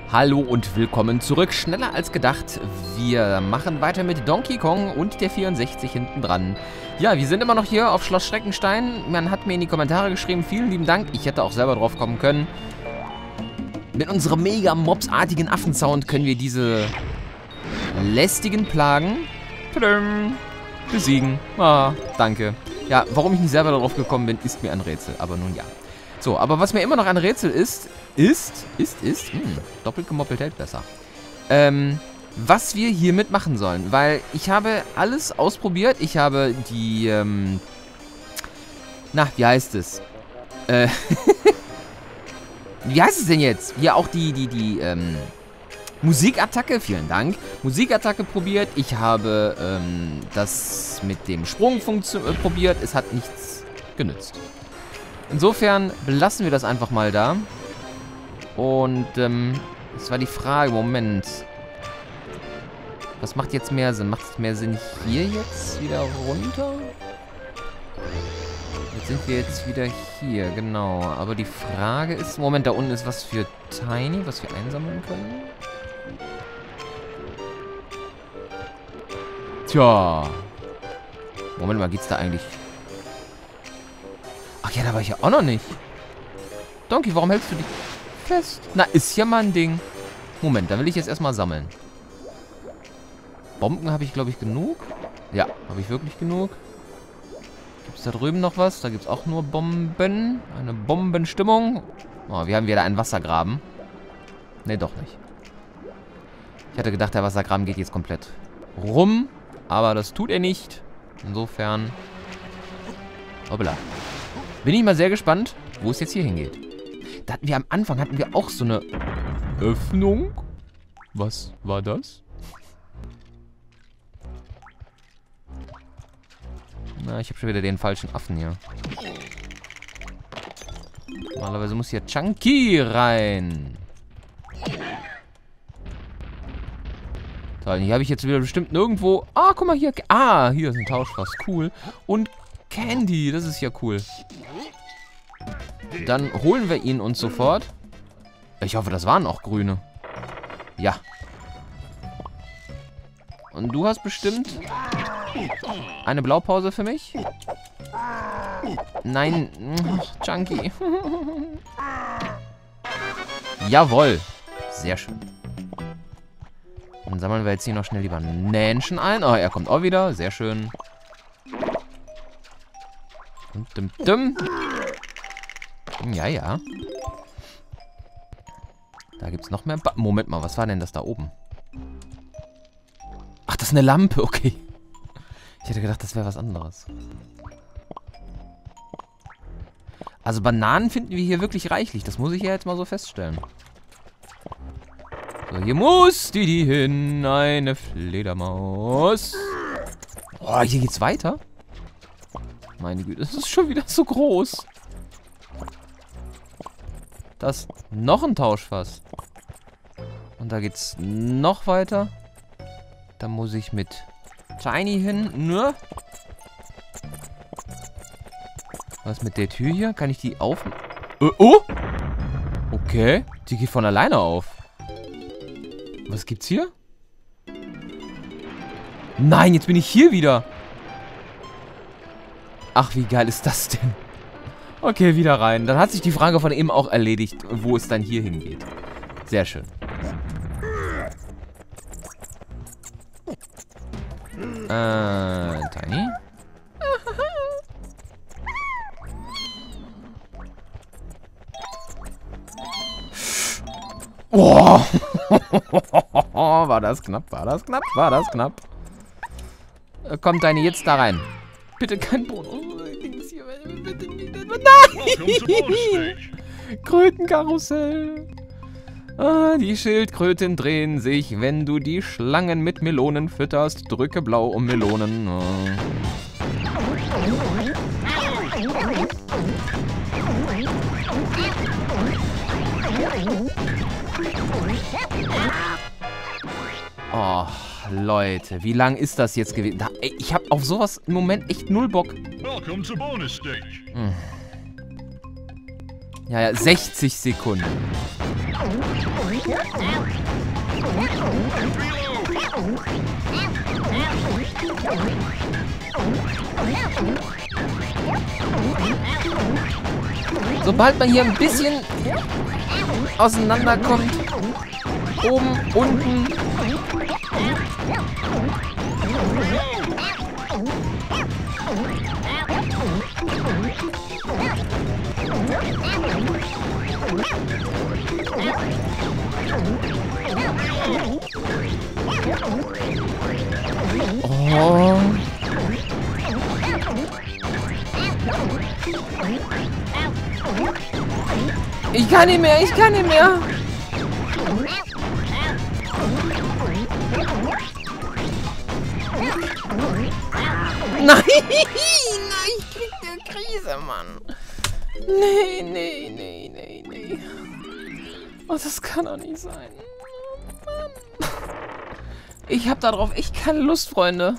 Hallo und willkommen zurück. Schneller als gedacht. Wir machen weiter mit Donkey Kong und der 64 hinten dran. Ja, wir sind immer noch hier auf Schloss Schreckenstein. Man hat mir in die Kommentare geschrieben, vielen lieben Dank. Ich hätte auch selber drauf kommen können. Mit unserem mega mobsartigen Affensound können wir diese lästigen Plagen besiegen. Ah, danke. Ja, warum ich nicht selber darauf gekommen bin, ist mir ein Rätsel. Aber nun ja. So, aber was mir immer noch ein Rätsel ist, doppelt gemoppelt hält besser. Was wir hiermit machen sollen. Weil ich habe alles ausprobiert. Ich habe die, wie heißt es? Wie heißt es denn jetzt? Ja, auch die Musikattacke, vielen Dank. Musikattacke probiert. Ich habe, das mit dem Sprung probiert. Es hat nichts genützt. Insofern belassen wir das einfach mal da. Und, das war die Frage, Moment. Was macht jetzt mehr Sinn? Macht es mehr Sinn, hier jetzt wieder runter? Jetzt sind wir jetzt wieder hier, genau. Aber die Frage ist, Moment, da unten ist was für Tiny, was wir einsammeln können. Tja. Moment mal, geht's da eigentlich... Ach ja, da war ich ja auch noch nicht. Donkey, warum hältst du dich fest? Na, ist ja mal ein Ding. Moment, dann will ich jetzt erstmal sammeln. Bomben habe ich, glaube ich, genug. Ja, habe ich wirklich genug. Gibt es da drüben noch was? Da gibt es auch nur Bomben. Eine Bombenstimmung. Oh, wir haben wieder einen Wassergraben. Ne, doch nicht. Ich hatte gedacht, der Wassergraben geht jetzt komplett rum. Aber das tut er nicht. Insofern... Hoppla. Bin ich mal sehr gespannt, wo es jetzt hier hingeht. Da hatten wir am Anfang auch so eine Öffnung. Was war das? Na, ich habe schon wieder den falschen Affen hier. Normalerweise muss hier Chunky rein. So, hier habe ich jetzt wieder bestimmt nirgendwo... Ah, guck mal hier. Ah, hier ist ein Tauschfass. Cool. Und Candy, das ist ja cool. Dann holen wir ihn uns sofort. Ich hoffe, das waren auch grüne. Ja. Und du hast bestimmt eine Blaupause für mich? Nein. Chunky. Jawohl. Sehr schön. Dann sammeln wir jetzt hier noch schnell die Bananchen ein. Oh, er kommt auch wieder. Sehr schön. Und ja, ja. Da gibt es noch mehr... Moment mal, was war denn das da oben? Ach, das ist eine Lampe, okay. Ich hätte gedacht, das wäre was anderes. Also Bananen finden wir hier wirklich reichlich. Das muss ich ja jetzt mal so feststellen. So, hier muss die hin. Eine Fledermaus. Oh, hier geht's weiter. Meine Güte, das ist schon wieder so groß. Das ist noch ein Tauschfass. Und da geht's noch weiter. Da muss ich mit Tiny hin. Ne? Was mit der Tür hier? Kann ich die auf... Oh! Okay. Die geht von alleine auf. Was gibt's hier? Nein, jetzt bin ich hier wieder. Ach, wie geil ist das denn? Okay, wieder rein. Dann hat sich die Frage von eben auch erledigt, wo es dann hier hingeht. Sehr schön. Tiny? Oh. War das knapp, war das knapp, war das knapp. Kommt Tiny jetzt da rein. Bitte kein Bonus. Nein! Krötenkarussell. Ah, die Schildkröten drehen sich, wenn du die Schlangen mit Melonen fütterst. Drücke blau um Melonen. Oh, Leute, wie lang ist das jetzt gewesen? Ich habe auf sowas im Moment echt null Bock. Ja, ja, 60 Sekunden. Sobald man hier ein bisschen auseinanderkommt, oben, unten. Oh. Ich kann nicht mehr, ich kann nicht mehr. Nein, nein, ich krieg eine Krise, Mann. Nee, nee, nee, nee, nee. Oh, das kann doch nicht sein. Mann. Ich hab darauf echt keine Lust, Freunde.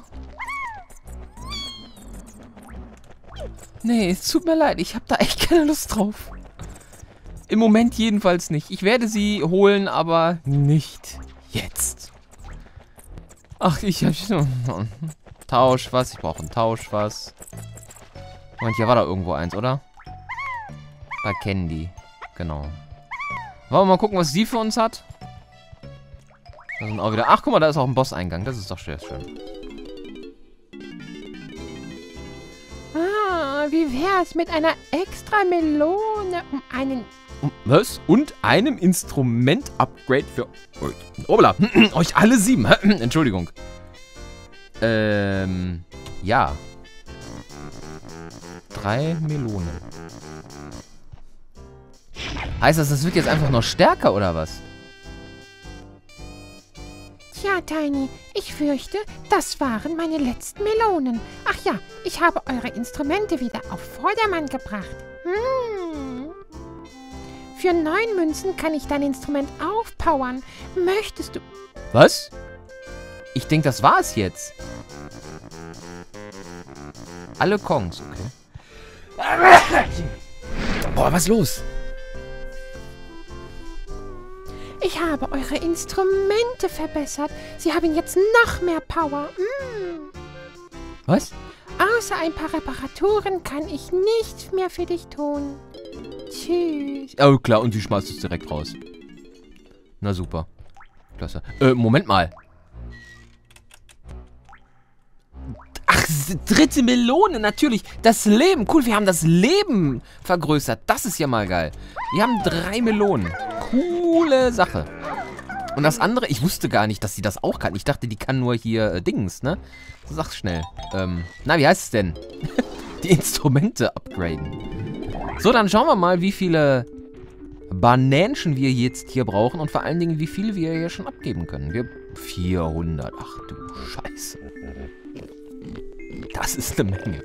Nee, es tut mir leid, ich hab da echt keine Lust drauf. Im Moment jedenfalls nicht. Ich werde sie holen, aber nicht jetzt. Ach, ich hab... Tauschfass, ich brauche ein Tauschfass. Moment, hier war da irgendwo eins, oder? Bei Candy. Genau. Wollen wir mal gucken, was sie für uns hat? Da sind auch wieder... Ach, guck mal, da ist auch ein Boss-Eingang. Das ist doch sehr schön. Ah, wie wär's mit einer extra Melone um einen... Was? Und einem Instrument-Upgrade für euch. Obla, euch alle 7. Entschuldigung. Ja. 3 Melonen. Heißt das wird jetzt einfach noch stärker, oder was? Tja, Tiny, ich fürchte, das waren meine letzten Melonen. Ach ja, ich habe eure Instrumente wieder auf Vordermann gebracht. Für 9 Münzen kann ich dein Instrument aufpowern. Möchtest du... Was? Ich denke, das war's jetzt. Alle Kongs, okay. Boah, was ist los? Ich habe eure Instrumente verbessert. Sie haben jetzt noch mehr Power. Was? Außer ein paar Reparaturen kann ich nichts mehr für dich tun. Tschüss. Oh, klar, und sie schmeißt es direkt raus. Na super. Klasse. Moment mal. Ach, dritte Melone, natürlich. Das Leben. Cool, wir haben das Leben vergrößert. Das ist ja mal geil. Wir haben 3 Melonen. Coole Sache. Und das andere, ich wusste gar nicht, dass sie das auch kann. Ich dachte, die kann nur hier Dings, ne? Sag's schnell. Na, wie heißt es denn? Die Instrumente upgraden. So, dann schauen wir mal, wie viele Bananchen wir jetzt hier brauchen. Und vor allen Dingen, wie viele wir hier schon abgeben können. Wir 400. Ach du Scheiße. Das ist eine Menge.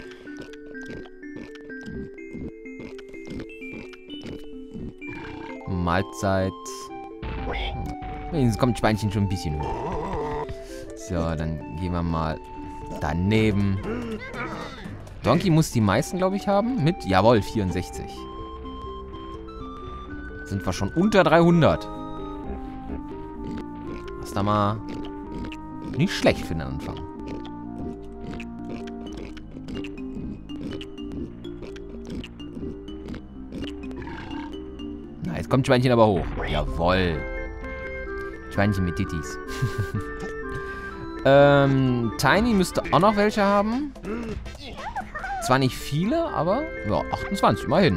Mahlzeit. Jetzt kommt Schweinchen schon ein bisschen hoch. So, dann gehen wir mal daneben. Donkey muss die meisten, glaube ich, haben. Mit, jawohl, 64. Sind wir schon unter 300. Das ist da mal nicht schlecht für den Anfang. Na, jetzt kommt Schweinchen aber hoch. Jawohl. Schweinchen mit Tittis. Tiny müsste auch noch welche haben. Zwar nicht viele, aber ja, 28, immerhin.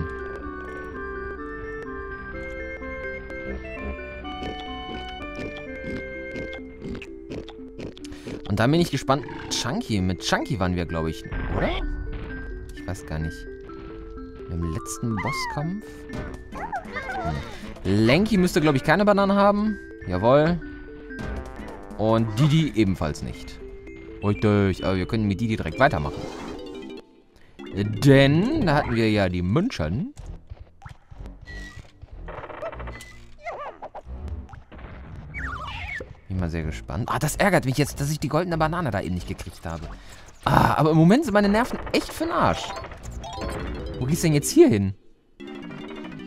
Und dann bin ich gespannt. Chunky, mit Chunky waren wir, glaube ich, oder? Ich weiß gar nicht. Im letzten Bosskampf. Lanky müsste, glaube ich, keine Bananen haben. Jawohl. Und Didi ebenfalls nicht. Richtig, aber wir können mit Didi direkt weitermachen. Denn da hatten wir ja die München. Bin mal sehr gespannt. Ah, das ärgert mich jetzt, dass ich die goldene Banane da eben nicht gekriegt habe. Ah, aber im Moment sind meine Nerven echt für den Arsch. Wo geht's denn jetzt hier hin?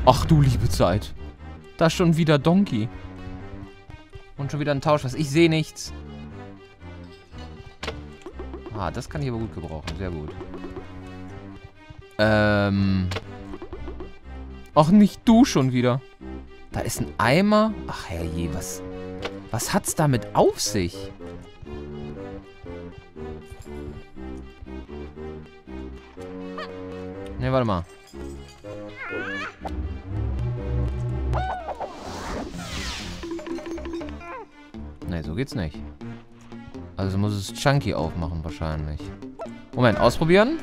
Ach du liebe Zeit. Da ist schon wieder Donkey. Und schon wieder ein Tausch. Ich sehe nichts. Ah, das kann ich aber gut gebrauchen. Sehr gut. Ach, nicht du schon wieder. Da ist ein Eimer. Ach herrje, was hat's damit auf sich? Ne, warte mal. Ne, so geht's nicht. Also muss es Chunky aufmachen wahrscheinlich. Moment, ausprobieren.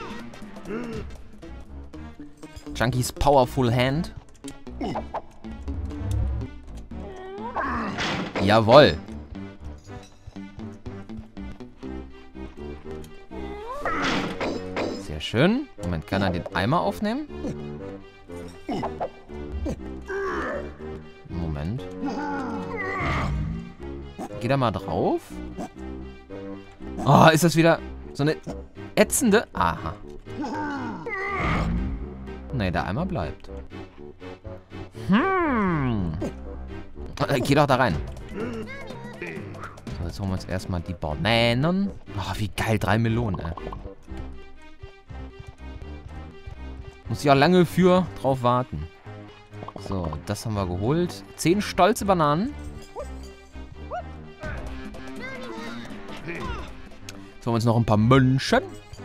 Chunkys Powerful Hand. Jawohl. Sehr schön. Moment, kann er den Eimer aufnehmen? Moment. Geht er mal drauf? Oh, ist das wieder so eine ätzende... Aha. Nee, der Eimer bleibt. Geh doch da rein. So, jetzt holen wir uns erstmal die Bananen. Oh, wie geil. 3 Melonen, ey. Muss ich auch lange drauf warten. So, das haben wir geholt. 10 stolze Bananen. So, uns noch ein paar München.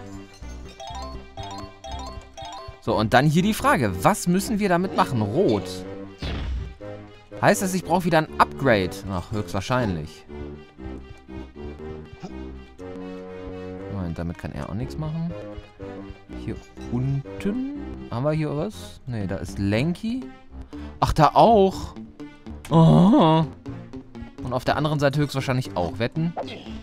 So, und dann hier die Frage. Was müssen wir damit machen? Rot. Heißt das, ich brauche wieder ein Upgrade? Ach, höchstwahrscheinlich. Moment, damit kann er auch nichts machen. Hier unten. Haben wir hier was? Ne, da ist Lanky. Ach, da auch. Oh. Und auf der anderen Seite höchstwahrscheinlich auch. Wetten?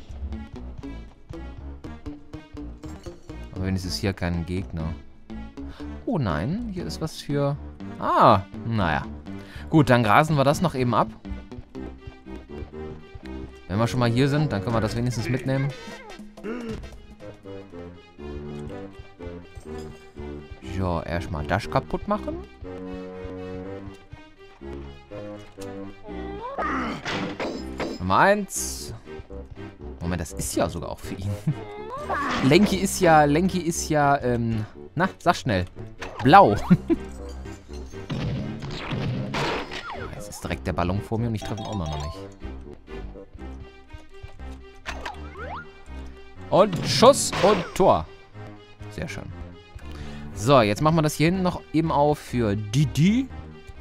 Aber wenigstens hier keinen Gegner. Oh nein, hier ist was für... Ah, naja. Gut, dann grasen wir das noch eben ab. Wenn wir schon mal hier sind, dann können wir das wenigstens mitnehmen. So, erstmal das kaputt machen. Nummer 1. Moment, das ist ja sogar auch für ihn. Lanky ist ja, na, sag schnell. Blau. Jetzt ist direkt der Ballon vor mir und ich treffe ihn auch noch nicht. Und Schuss und Tor. Sehr schön. So, jetzt machen wir das hier hinten noch eben auf für Didi.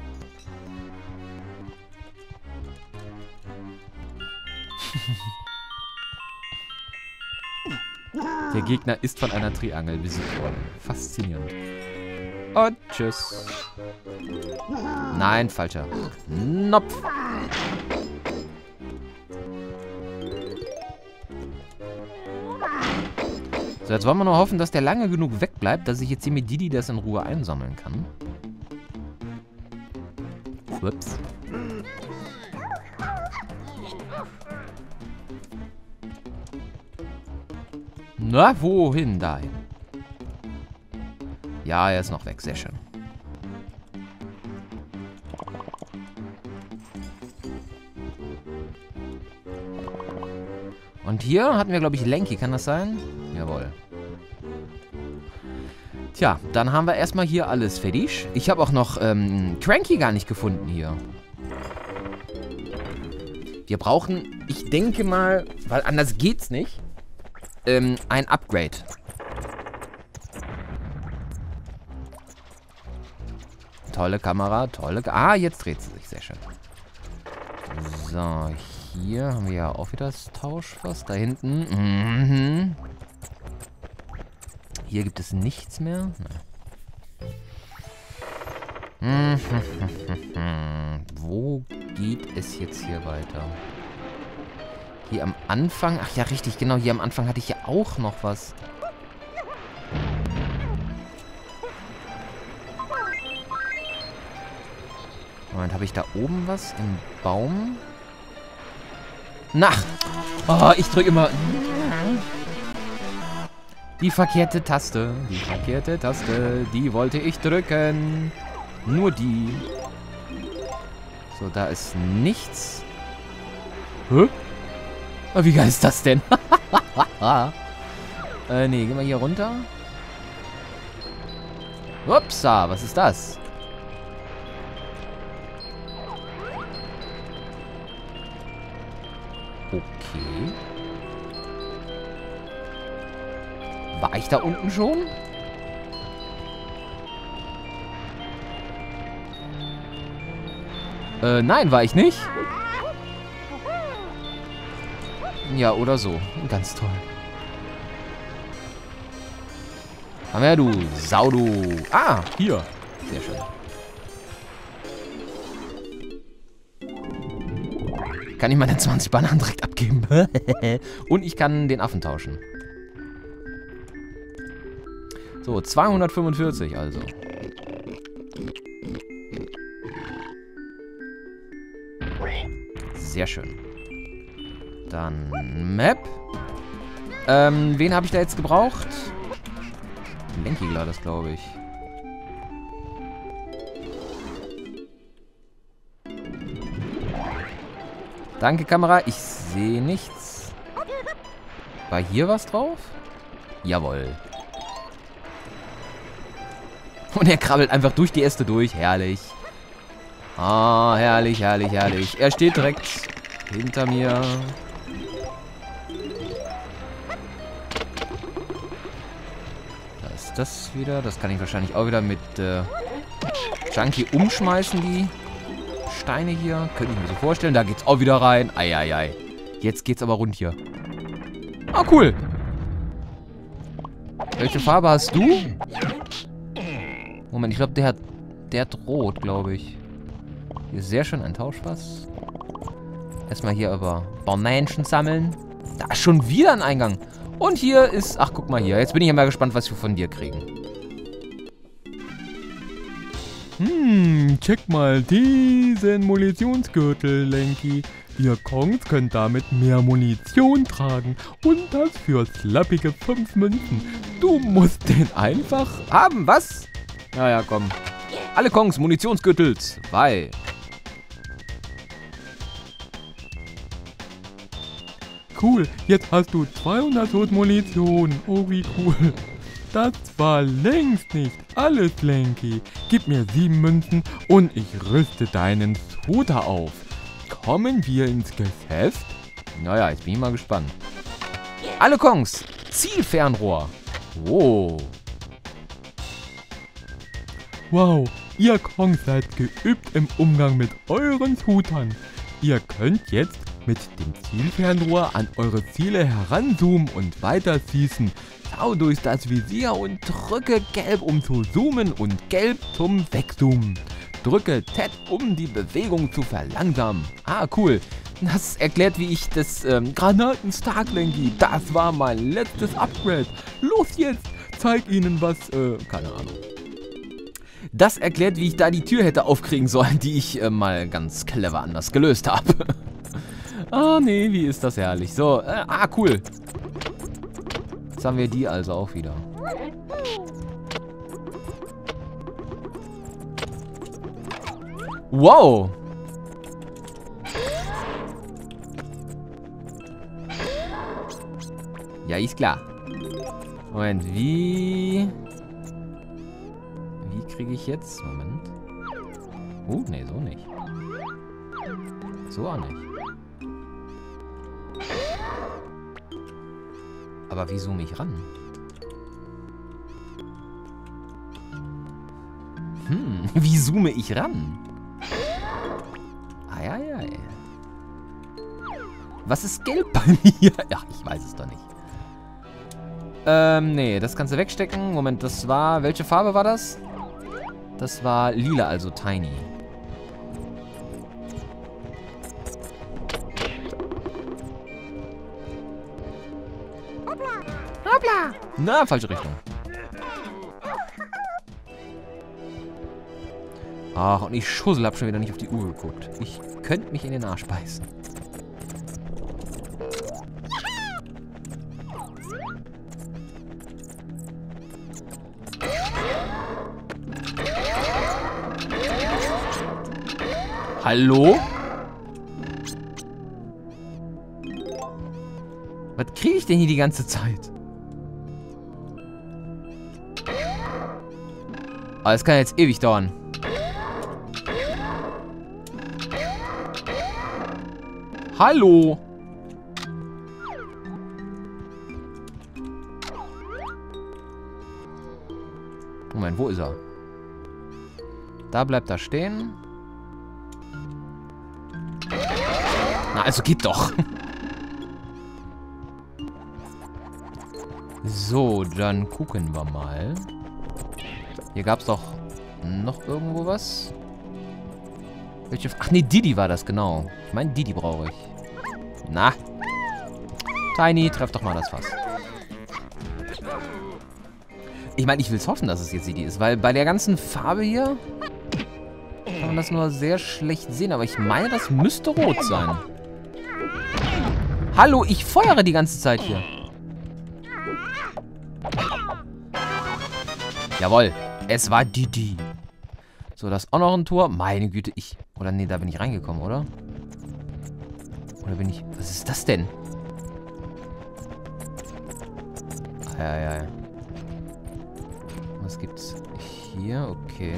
Der Gegner ist von einer Triangel besiegt worden. Faszinierend. Und tschüss. Nein, falscher Knopf. So, jetzt wollen wir nur hoffen, dass der lange genug wegbleibt, dass ich jetzt hier mit Didi das in Ruhe einsammeln kann. Ups. Na, wohin dahin? Ja, er ist noch weg. Sehr schön. Und hier hatten wir, glaube ich, Lanky. Kann das sein? Jawohl. Tja, dann haben wir erstmal hier alles fertig. Ich habe auch noch Cranky gar nicht gefunden hier. Wir brauchen, ich denke mal, weil anders geht's nicht, ein Upgrade. Tolle Kamera, Ah, jetzt dreht sie sich. Sehr schön. So, hier haben wir ja auch wieder das Tauschfass. Da hinten. Mhm. Hier gibt es nichts mehr. Wo geht es jetzt hier weiter? Hier am Anfang. Ach ja, richtig, genau. Hier am Anfang hatte ich ja auch noch was. Moment, habe ich da oben was im Baum? Na! Oh, ich drücke immer... Die verkehrte Taste. Die verkehrte Taste. Die wollte ich drücken. Nur die. So, da ist nichts. Hä? Oh, wie geil ist das denn? Nee, gehen wir hier runter. Upsa, was ist das? Okay. War ich da unten schon? Nein, war ich nicht. Ja, oder so. Ganz toll. Komm her, du Sau, du. Ah, hier. Sehr schön. Kann ich meine 20 Bananen direkt abgeben. Und ich kann den Affen tauschen. So, 245 also. Sehr schön. Dann Map. Wen habe ich da jetzt gebraucht? Lenkigler, das glaube ich. Danke, Kamera. Ich sehe nichts. War hier was drauf? Jawohl. Und er krabbelt einfach durch die Äste durch. Herrlich. Ah, herrlich, herrlich, herrlich. Er steht direkt hinter mir. Da ist das wieder. Das kann ich wahrscheinlich auch wieder mit Junkie umschmeißen, die Steine hier. Könnte ich mir so vorstellen. Da geht's auch wieder rein. Eieiei. Jetzt geht's aber rund hier. Ah, cool. Welche Farbe hast du? Moment, ich glaube, der hat rot, glaube ich. Hier ist sehr schön ein Tauschfass. Erstmal hier aber Bananchen sammeln. Da ist schon wieder ein Eingang. Und hier ist... Ach, guck mal hier. Jetzt bin ich ja mal gespannt, was wir von dir kriegen. Check mal diesen Munitionsgürtel, Lenky. Ihr Kongs können damit mehr Munition tragen. Und das für slappige 5 Münzen. Du musst den einfach... Haben, was? Naja, komm. Alle Kongs, Munitionsgürtel 2. Cool, jetzt hast du 200 Schuss Munition. Oh, wie cool. Das war längst nicht alles, Lenky. Gib mir 7 Münzen und ich rüste deinen Scooter auf. Kommen wir ins Geschäft? Naja, jetzt bin ich mal gespannt. Alle Kongs, Zielfernrohr. Oh. Wow, ihr Kongs seid geübt im Umgang mit euren Scootern. Ihr könnt jetzt mit dem Zielfernrohr an eure Ziele heranzoomen und weiter schießen. Schau durch das Visier und drücke gelb, um zu zoomen und gelb zum Wegzoomen. Drücke Z, um die Bewegung zu verlangsamen. Ah, cool. Das erklärt, wie ich das Granaten-Stark, Lenky. Das war mein letztes Upgrade. Los jetzt, zeig ihnen was, keine Ahnung. Das erklärt, wie ich da die Tür hätte aufkriegen sollen, die ich mal ganz clever anders gelöst habe. Ah, nee, wie ist das herrlich. So, cool. Jetzt haben wir die also auch wieder. Wow. Ja, ist klar. Moment, wie kriege ich jetzt? Moment. Nee, so nicht. So auch nicht. Aber wie zoome ich ran? Wie zoome ich ran? Eieiei. Was ist gelb bei mir? Ach, ich weiß es doch nicht. Nee, das kannst du wegstecken. Moment, das war... Welche Farbe war das? Das war lila, also tiny. Hoppla! Na, falsche Richtung. Ach, und ich Schussel hab schon wieder nicht auf die Uhr geguckt. Ich könnte mich in den Arsch beißen. Hallo? Was kriege ich denn hier die ganze Zeit? Aber das kann jetzt ewig dauern. Hallo? Moment, wo ist er? Da bleibt er stehen. Na, also geht doch. So, dann gucken wir mal. Hier gab es doch noch irgendwo was. Welche? Ach nee, Didi war das, genau. Ich meine, Didi brauche ich. Na. Tiny, treff doch mal das Fass. Ich meine, ich will es hoffen, dass es jetzt Didi ist, weil bei der ganzen Farbe hier kann man das nur sehr schlecht sehen. Aber ich meine, das müsste rot sein. Hallo, ich feuere die ganze Zeit hier. Jawohl, es war Didi. So, das ist auch noch ein Tor. Meine Güte, Oder nee, da bin ich reingekommen, oder? Oder bin ich... Was ist das denn? Ja. Was gibt's hier? Okay.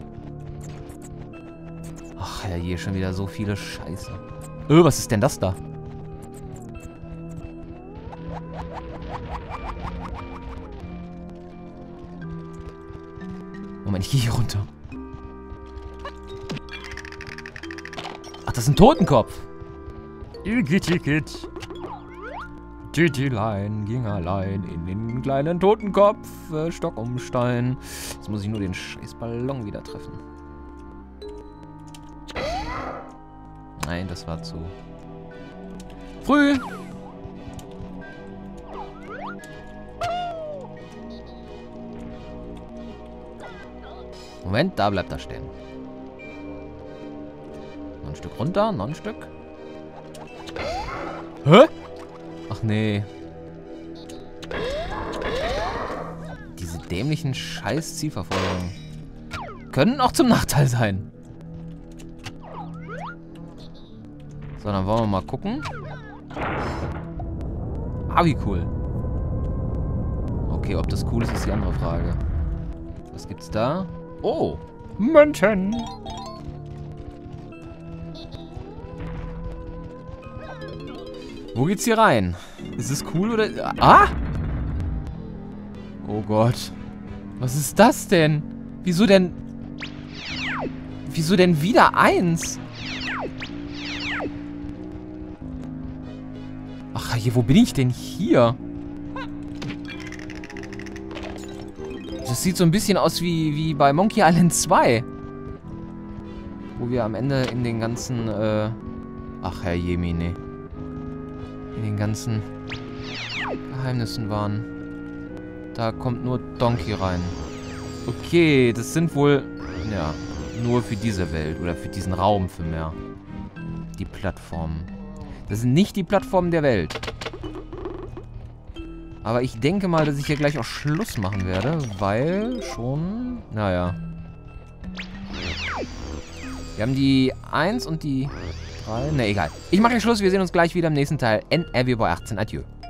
Ach ja, hier schon wieder so viele Scheiße. Was ist denn das da? Moment, ich gehe hier runter. Ach, das ist ein Totenkopf. Igitt. Didilein ging allein in den kleinen Totenkopf. Stock um Stein. Jetzt muss ich nur den scheiß Ballon wieder treffen. Nein, das war zu früh. Moment, da bleibt er stehen. Noch ein Stück runter, noch ein Stück. Hä? Ach nee. Diese dämlichen Scheiß-Zielverfolgungen können auch zum Nachteil sein. So, dann wollen wir mal gucken. Ah, wie cool. Okay, ob das cool ist, ist die andere Frage. Was gibt's da? Oh, München. Wo geht's hier rein? Ist es cool oder... Ah! Oh Gott. Was ist das denn? Wieso denn... Wieso denn wieder 1? Ach, hier, wo bin ich denn hier? Das sieht so ein bisschen aus wie bei Monkey Island 2. Wo wir am Ende in den ganzen, ach, Herr Jemine. In den ganzen Geheimnissen waren. Da kommt nur Donkey rein. Okay, das sind wohl, ja, nur für diese Welt oder für diesen Raum für mehr. Die Plattformen. Das sind nicht die Plattformen der Welt. Aber ich denke mal, dass ich hier gleich auch Schluss machen werde, weil schon... Naja. Wir haben die 1 und die 3... Ne, egal. Ich mache hier Schluss. Wir sehen uns gleich wieder im nächsten Teil. NRW bei 18. Adieu.